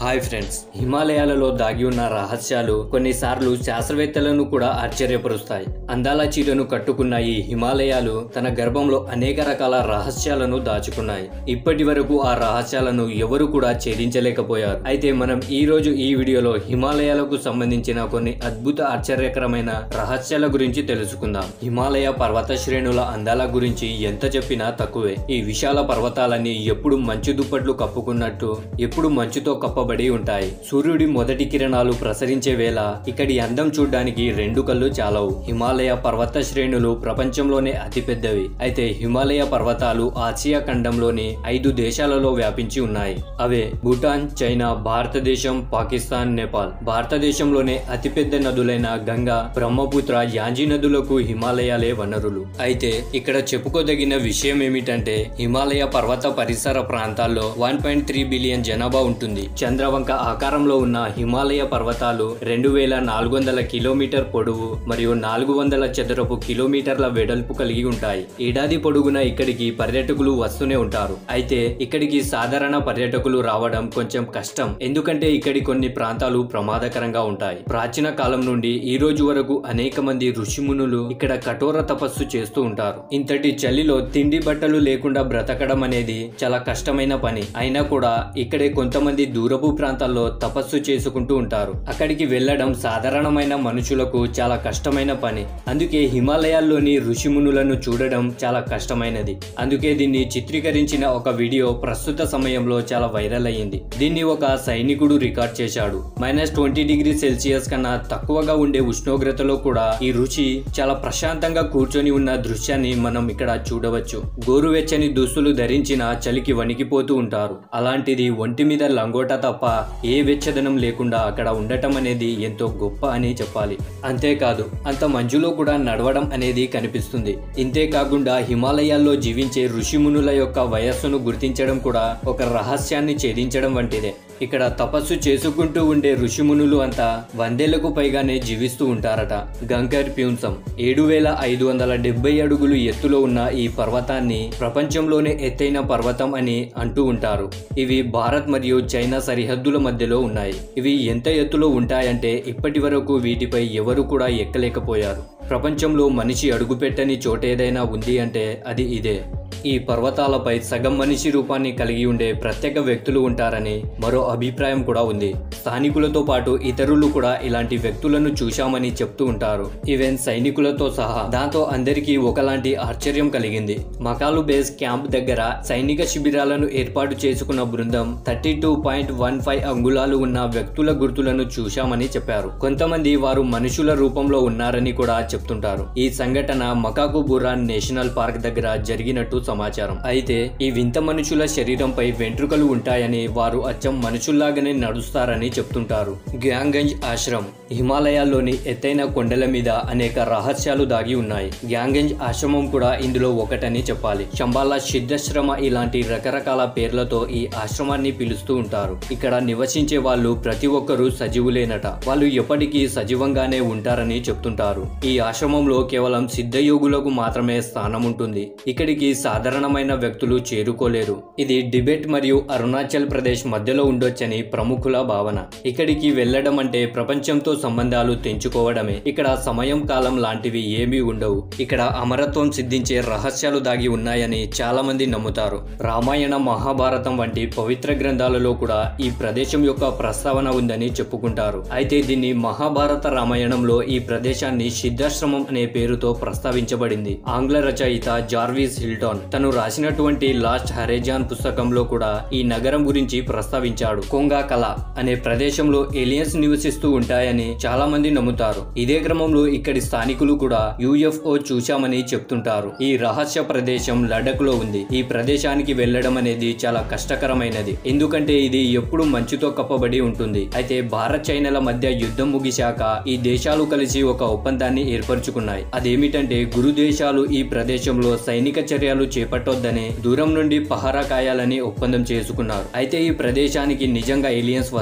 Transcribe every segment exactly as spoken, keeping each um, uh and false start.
Hi friends, హిమాలయాలలో దాగి ఉన్న రహస్యాలు కొన్నిసార్లు శాస్త్రవేత్తలను కూడా ఆశ్చర్యపరుస్తాయి. అందాల చీరను కట్టుకున్న ఈ హిమాలయాలు తన గర్భంలో అనేక రకాల రహస్యాలను దాచుకున్నాయి. ఇప్పటి వరకు ఆ రహస్యాలను ఎవరు కూడా ఛేదించలేకపోయారు. అయితే మనం ఈ రోజు ఈ వీడియోలో హిమాలయాలకు సంబంధించిన కొన్ని అద్భుత ఆశ్చర్యకరమైన రహస్యాల గురించి తెలుసుకుందాం. హిమాలయ పర్వత శ్రేణుల అందాల గురించి ఎంత చెప్పినా తక్కువే. ఈ విశాల పర్వతాలన్నీ ఎప్పుడు మంచు దుప్పట్లు కప్పుకున్నట్టు, ఎప్పుడు మంచుతో కప్పబడి ఉంటాయి. సూర్యుడి మొదటి కిరణాలు ప్రసరించే వేళ ఇక్కడి అందం చూడ్డానికి రెండు కళ్ళు చాలవు. హిమాలయ పర్వత శ్రేణులు ప్రపంచంలోనే అతిపెద్దవి. అయితే హిమాలయ పర్వతాలు ఆసియా ఖండంలోని ఐదు దేశాలలో వ్యాపించి ఉన్నాయి. అవే భూటాన్, చైనా, భారతదేశం, పాకిస్తాన్, నేపాల్. భారతదేశంలోనే అతిపెద్ద నదులైన గంగా, బ్రహ్మపుత్ర, యాంజీ నదులకు హిమాలయాలే వనరులు. అయితే ఇక్కడ చెప్పుకోదగిన విషయం ఏమిటంటే హిమాలయ పర్వత పరిసర ప్రాంతాల్లో వన్ పాయింట్ త్రీ బిలియన్ జనాభా ఉంటుంది. చంద్రవంక ఆకారంలో ఉన్న హిమాలయ పర్వతాలు రెండు వేల నాలుగు వందల కిలోమీటర్ పొడవు మరియు నాలుగు వందల చదరపు కిలోమీటర్ల వెడల్పు కలిగి ఉంటాయి. ఏడాది పొడుగున ఇక్కడికి పర్యాటకులు వస్తూనే ఉంటారు. అయితే ఇక్కడికి సాధారణ పర్యాటకులు రావడం కొంచెం కష్టం. ఎందుకంటే ఇక్కడి కొన్ని ప్రాంతాలు ప్రమాదకరంగా ఉంటాయి. ప్రాచీన కాలం నుండి ఈ రోజు వరకు అనేక మంది ఋషిమునులు ఇక్కడ కఠోర తపస్సు చేస్తూ ఉంటారు. ఇంతటి చలిలో తిండి బట్టలు లేకుండా బ్రతకడం అనేది చాలా కష్టమైన పని. అయినా కూడా ఇక్కడే కొంతమంది దూరపు ప్రాంతాల్లో తపస్సు చేసుకుంటూ ఉంటారు. అక్కడికి వెళ్లడం సాధారణమైన మనుషులకు చాలా కష్టమైన పని. అందుకే హిమాలయాల్లోని ఋషిమునులను చూడడం చాలా కష్టమైనది. అందుకే దీన్ని చిత్రీకరించిన ఒక వీడియో ప్రస్తుత సమయంలో చాలా వైరల్ అయ్యింది. దీన్ని ఒక సైనికుడు రికార్డ్ చేశాడు. మైనస్ ట్వంటీ డిగ్రీ సెల్సియస్ కన్నా తక్కువగా ఉండే ఉష్ణోగ్రతలో కూడా ఈ ఋషి చాలా ప్రశాంతంగా కూర్చొని ఉన్న దృశ్యాన్ని మనం ఇక్కడ చూడవచ్చు. గోరువెచ్చని దుస్తులు ధరించిన చలికి వణికిపోతూ ఉంటారు. అలాంటిది ఒంటి మీద లంగోటా తప్ప ఏ వెచ్చదనం లేకుండా అక్కడ ఉండటం అనేది ఎంతో గొప్ప అని చెప్పాలి. అంతేకాదు అంత మంచులో కూడా నడవడం అనేది కనిపిస్తుంది. ఇంతే కాకుండా హిమాలయాల్లో జీవించే ఋషిమునుల యొక్క వయస్సును గుర్తించడం కూడా ఒక రహస్యాన్ని ఛేదించడం వంటిదే. ఇక్కడ తపస్సు చేసుకుంటూ ఉండే ఋషిమునులు అంతా వందేళ్లకు పైగానే జీవిస్తూ ఉంటారట. గంగర్ ప్యూన్సం ఏడు వేల ఐదు వందల డెబ్బై అడుగులు ఎత్తులో ఉన్న ఈ పర్వతాన్ని ప్రపంచంలోనే ఎత్తైన పర్వతం అని అంటూ ఉంటారు. ఇవి భారత్ మరియు చైనా సరిహద్దుల మధ్యలో ఉన్నాయి. ఇవి ఎంత ఎత్తులో ఉంటాయంటే ఇప్పటి వరకు వీటిపై ఎవరు కూడా ఎక్కలేకపోయారు. ప్రపంచంలో మనిషి అడుగుపెట్టని చోటేదైనా ఉంది అంటే అది ఇదే. ఈ పర్వతాలపై సగం మనిషి రూపాన్ని కలిగి ఉండే ప్రత్యేక వ్యక్తులు ఉంటారని మరో అభిప్రాయం కూడా ఉంది. స్థానికులతో పాటు ఇతరులు కూడా ఇలాంటి వ్యక్తులను చూశామని చెప్తూ ఉంటారు, ఈవెన్ సైనికులతో సహా. దాంతో అందరికీ ఒకలాంటి ఆశ్చర్యం కలిగింది. మకాలు బేస్ క్యాంప్ దగ్గర సైనిక శిబిరాలను ఏర్పాటు చేసుకున్న బృందం thirty two point one five అంగుళాలు ఉన్న వ్యక్తుల గుర్తులను చూశామని చెప్పారు. కొంతమంది వారు మనుషుల రూపంలో ఉన్నారని కూడా చెప్తుంటారు. ఈ సంఘటన మకాకు బురాన్ నేషనల్ పార్క్ దగ్గర జరిగినట్టు సమాచారం. అయితే ఈ వింత మనుషుల శరీరంపై వెంట్రుకలు ఉంటాయని, వారు అచ్చం మనుషుల్లాగానే నడుస్తారని చెప్తుంటారు. గ్యాంగంజ్ ఆశ్రమం హిమాలయాల్లోని ఎత్తైన కొండల మీద అనేక రహస్యాలు దాగి ఉన్నాయి. గ్యాంగంజ్ ఆశ్రమం కూడా ఇందులో ఒకటని చెప్పాలి. శంబాలా సిద్ధాశ్రమ ఇలాంటి రకరకాల పేర్లతో ఈ ఆశ్రమాన్ని పిలుస్తూ ఉంటారు. ఇక్కడ నివసించే వాళ్ళు ప్రతి ఒక్కరూ సజీవులేనట. వాళ్ళు ఎప్పటికీ సజీవంగానే ఉంటారని చెప్తుంటారు. ఈ ఆశ్రమంలో కేవలం సిద్ధయోగులకు మాత్రమే స్థానం ఉంటుంది. ఇక్కడికి సాధారణమైన వ్యక్తులు చేరుకోలేరు. ఇది టిబెట్ మరియు అరుణాచల్ ప్రదేశ్ మధ్యలో ఉండొచ్చని ప్రముఖుల భావన. ఇక్కడికి వెళ్లడం అంటే ప్రపంచంతో సంబంధాలు తెంచుకోవడమే. ఇక్కడ సమయం, కాలం లాంటివి ఏమీ ఉండవు. ఇక్కడ అమరత్వం సిద్ధించే రహస్యాలు దాగి ఉన్నాయని చాలా మంది నమ్ముతారు. రామాయణ, మహాభారతం వంటి పవిత్ర గ్రంథాలలో కూడా ఈ ప్రదేశం యొక్క ప్రస్తావన ఉందని చెప్పుకుంటారు. అయితే దీన్ని మహాభారత రామాయణంలో ఈ ప్రదేశాన్ని సిద్ధాశ్రమం అనే పేరుతో ప్రస్తావించబడింది. ఆంగ్ల రచయిత జార్విస్ హిల్టన్ తను రాసినటువంటి లాస్ట్ హరేజాన్ పుస్తకంలో కూడా ఈ నగరం గురించి ప్రస్తావించాడు. కొంగా కల అనే ప్రదేశంలో ఏలియన్స్ నివసిస్తూ ఉంటాయని చాలా మంది నమ్ముతారు. ఇదే క్రమంలో ఇక్కడి స్థానికులు కూడా యూఎఫ్ఓ చూశామని చెప్తుంటారు. ఈ రహస్య ప్రదేశం లడక్ లో ఉంది. ఈ ప్రదేశానికి వెళ్లడం అనేది చాలా కష్టకరమైనది. ఎందుకంటే ఇది ఎప్పుడు మంచుతో కప్పబడి ఉంటుంది. అయితే భారత్, చైనాల మధ్య యుద్ధం ముగిశాక ఈ దేశాలు కలిసి ఒక ఒప్పందాన్ని ఏర్పరచుకున్నాయి. అదేమిటంటే గురు దేశాలు ఈ ప్రదేశంలో సైనిక చర్యలు చేపట్టొద్దని, దూరం నుండి పహారా కాయాలని ఒప్పందం చేసుకున్నారు. అయితే ఈ ప్రదేశానికి నిజంగా ఏలియన్స్ వస్తూ ఉంటాయి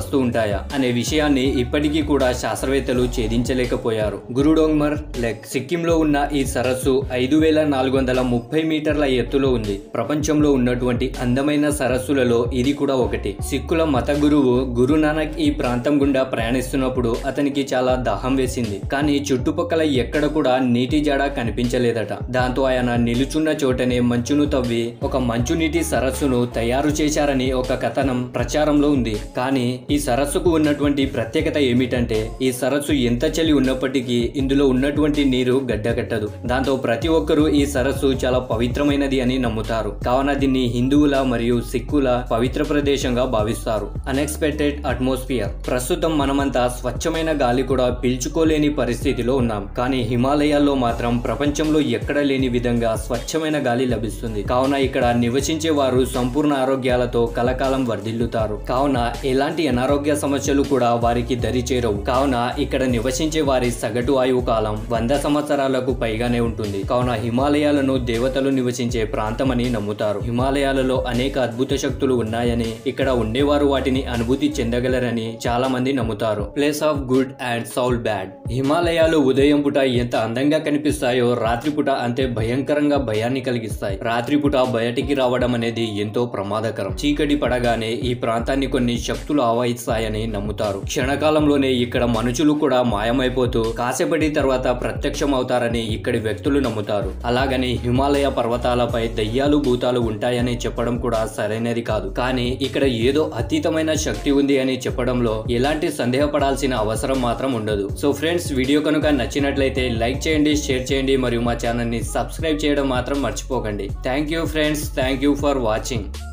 ఉంటాయా అనే విషయాన్ని ఇప్పటికీ కూడా శాస్త్రవేత్తలు ఛేదించలేకపోయారు. గురుడోంగ్మర్ లేక్ సిక్కింలో ఉన్న ఈ సరస్సు ఐదు వేల నాలుగు వందల ముప్పై మీటర్ల ఎత్తులో ఉంది. ప్రపంచంలో ఉన్నటువంటి అందమైన సరస్సులలో ఇది కూడా ఒకటి. సిక్కుల మత గురువు గురునానక్ ఈ ప్రాంతం గుండా ప్రయాణిస్తున్నప్పుడు అతనికి చాలా దాహం వేసింది. కానీ చుట్టుపక్కల ఎక్కడ కూడా నీటి జాడ కనిపించలేదట. దాంతో ఆయన నిలుచున్న చోటనే మంచును తవ్వి ఒక మంచునీటి సరస్సును తయారు చేశారని ఒక కథనం ప్రచారంలో ఉంది. కానీ ఈ సరస్సుకు ఉన్నటువంటి ప్రత్యేకత ఏమిటంటే ఈ సరస్సు ఎంత చలి ఉన్నప్పటికీ ఇందులో ఉన్నటువంటి నీరు గడ్డకట్టదు. దాంతో ప్రతి ఒక్కరూ ఈ సరస్సు చాలా పవిత్రమైనది అని నమ్ముతారు. కావున దీన్ని హిందువుల మరియు సిక్కుల పవిత్ర ప్రదేశంగా భావిస్తారు. Unexpected atmosphere. ప్రస్తుతం మనమంతా స్వచ్ఛమైన గాలి కూడా పీల్చుకోలేని పరిస్థితిలో ఉన్నాం. కానీ హిమాలయాల్లో మాత్రం ప్రపంచంలో ఎక్కడ లేని విధంగా స్వచ్ఛమైన గాలి లభిస్తుంది. కావున ఇక్కడ నివసించే వారు సంపూర్ణ ఆరోగ్యాలతో కలకాలం వర్ధిల్లుతారు. కావున ఎలాంటి అనారోగ్య సమస్యలు కూడా వారికి దరి చేరవు. కావున ఇక్కడ నివసించే వారి సగటు ఆయువు కాలం వంద సంవత్సరాలకు పైగానే ఉంటుంది. కావున హిమాలయాలను దేవతలు నివసించే ప్రాంతమని నమ్ముతారు. హిమాలయాలలో అనేక అద్భుత శక్తులు ఉన్నాయని, ఇక్కడ ఉండేవారు వాటిని అనుభూతి చెందగలరని చాలా మంది నమ్ముతారు. Place of good and soul bad. హిమాలయాలు ఉదయం పూట ఎంత అందంగా కనిపిస్తాయో రాత్రిపూట అంతే భయంకరంగా భయాన్ని కలిగిస్తాయి. రాత్రిపూట బయటికి రావడం అనేది ఎంతో ప్రమాదకరం. చీకటి పడగానే ఈ ప్రాంతాన్ని కొన్ని శక్తులు ఆవహిస్తాయని నమ్ముతారు. క్షణకాలంలోనే ఇక్కడ మనుషులు కూడా మాయమైపోతూ కాసేపటి తర్వాత ప్రత్యక్షం అవుతారని ఇక్కడి వ్యక్తులు నమ్ముతారు. అలాగని హిమాలయ పర్వతాలపై దయ్యాలు భూతాలు ఉంటాయని చెప్పడం కూడా సరైనది కాదు. కానీ ఇక్కడ ఏదో అతీతమైన శక్తి ఉంది అని చెప్పడంలో ఎలాంటి సందేహపడాల్సిన అవసరం మాత్రం ఉండదు. సో ఫ్రెండ్స్, వీడియో కనుక నచ్చినట్లయితే లైక్ చేయండి, షేర్ చేయండి మరియు మా ఛానల్ ని సబ్స్క్రైబ్ చేయడం మాత్రం మర్చిపోకండి. Thank you friends, thank you for watching.